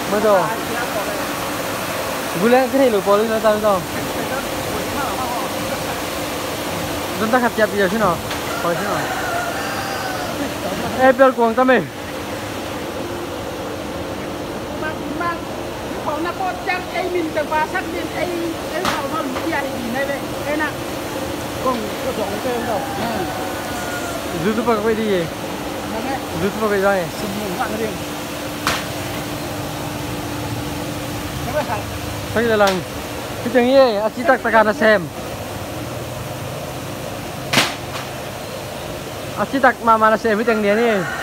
Betul. Gula cái này lụi bò lên nó tao tao. Chúng ta khát chạp giờ chứ nào. Hỏi chứ nào. Ê, bèo cuồng ta mày. Mangของนักบอลจังไอ้มินแต่ว่าสักมินไอ้เขาเขาใหญ่ดีในเลยไอ้น่ะ Con có sóng tên đâu. YouTube có quay đi gì? YouTube quay ra này. Xin mừng bạn riêng. Thế bây giờ Thôi là lần. Cái tiếng gì? À chỉ tắc tắc xem. À chỉ tắc mà xem cái tiếng này nè.